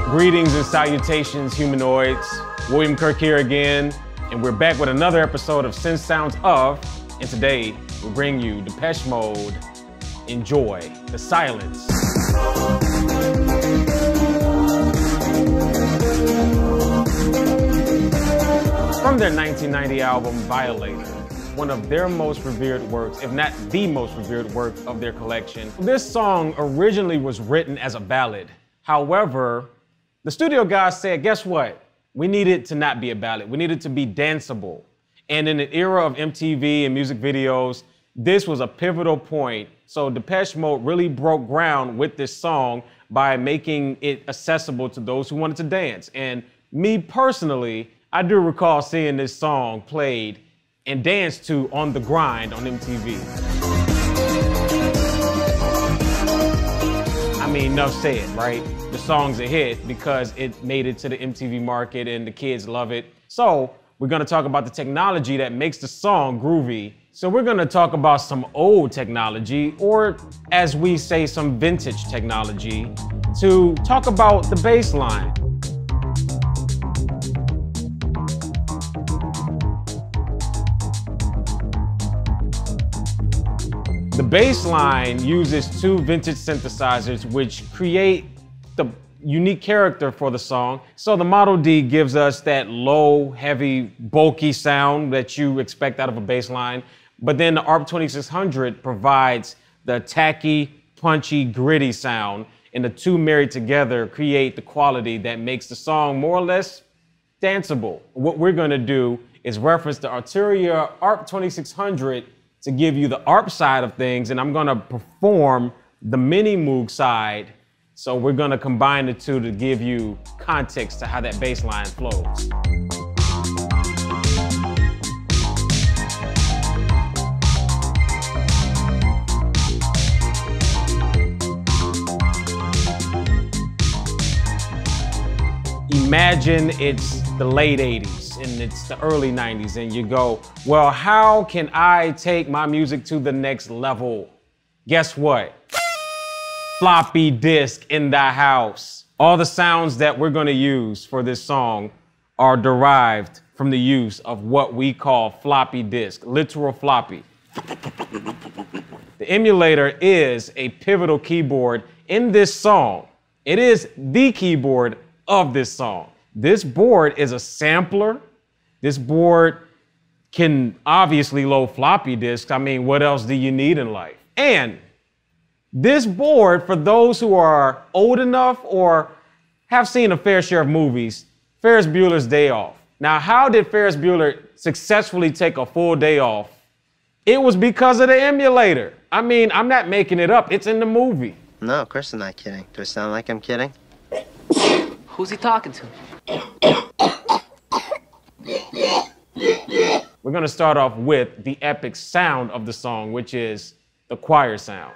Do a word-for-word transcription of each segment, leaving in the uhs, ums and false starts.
Greetings and salutations, humanoids. William Kurk here again, and we're back with another episode of Synth Sounds Of, and today we'll bring you Depeche Mode, Enjoy the Silence. From their nineteen ninety album, Violator, one of their most revered works, if not the most revered work of their collection. This song originally was written as a ballad. However, the studio guys said, guess what? We need it to not be a ballad. We need it to be danceable. And in the era of M T V and music videos, this was a pivotal point. So Depeche Mode really broke ground with this song by making it accessible to those who wanted to dance. And me personally, I do recall seeing this song played and danced to on the grind on M T V. I mean, enough said, right? The song's a hit because it made it to the M T V market and the kids love it. So we're gonna talk about the technology that makes the song groovy. So we're gonna talk about some old technology, or as we say, some vintage technology, to talk about the bass line. The bass line uses two vintage synthesizers which create the unique character for the song. So the Model D gives us that low, heavy, bulky sound that you expect out of a bass line. But then the A R P twenty-six hundred provides the tacky, punchy, gritty sound, and the two married together create the quality that makes the song more or less danceable. What we're gonna do is reference the Arturia A R P twenty-six hundred to give you the A R P side of things, and I'm gonna perform the Mini Moog side. So we're gonna combine the two to give you context to how that bass line flows. Imagine it's the late eighties and it's the early nineties and you go, well, how can I take my music to the next level? Guess what? Floppy disk in the house. All the sounds that we're gonna use for this song are derived from the use of what we call floppy disk, literal floppy. The emulator is a pivotal keyboard in this song. It is the keyboard of this song. This board is a sampler. This board can obviously load floppy disks. I mean, what else do you need in life? And this board, for those who are old enough or have seen a fair share of movies, Ferris Bueller's Day Off. Now, how did Ferris Bueller successfully take a full day off? It was because of the emulator. I mean, I'm not making it up. It's in the movie. No, of course I'm not kidding. Do I sound like I'm kidding? Who's he talking to? We're gonna start off with the epic sound of the song, which is the choir sound.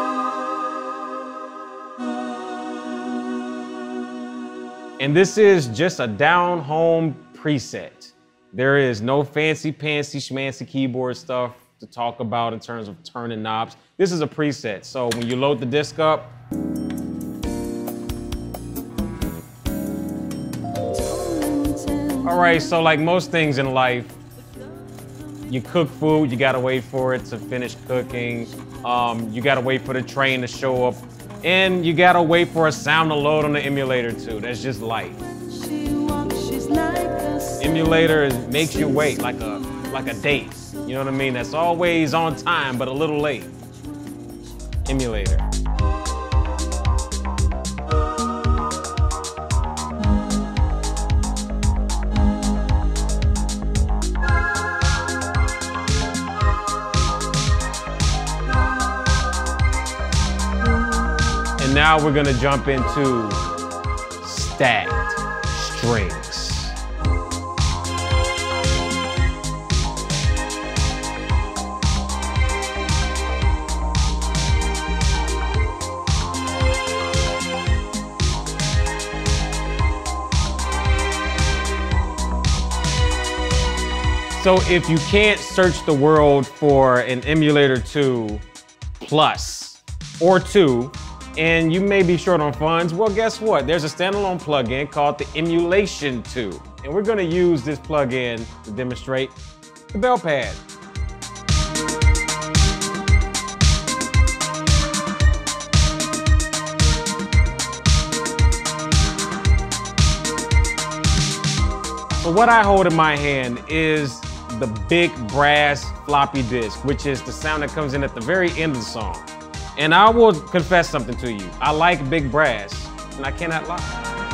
And this is just a down-home preset. There is no fancy, pantsy, schmancy keyboard stuff to talk about in terms of turning knobs. This is a preset, so when you load the disc up, all right, so like most things in life, you cook food, you gotta wait for it to finish cooking. Um, you gotta wait for the train to show up. And you gotta wait for a sound to load on the emulator too. That's just life. Emulator makes you wait like a, like a date. You know what I mean? That's always on time, but a little late. Emulator. Now we're gonna jump into stacked strings. So if you can't search the world for an emulator two plus or two, and you may be short on funds, well, guess what? There's a standalone plugin called the Emulation two, and we're gonna use this plugin to demonstrate the bell pad. So what I hold in my hand is the big brass floppy disk, which is the sound that comes in at the very end of the song. And I will confess something to you. I like big brass, and I cannot lie.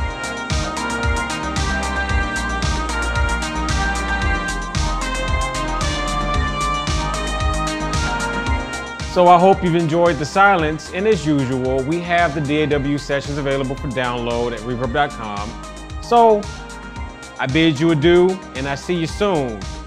So I hope you've enjoyed the silence, and as usual, we have the D A W sessions available for download at reverb dot com. So I bid you adieu, and I see you soon.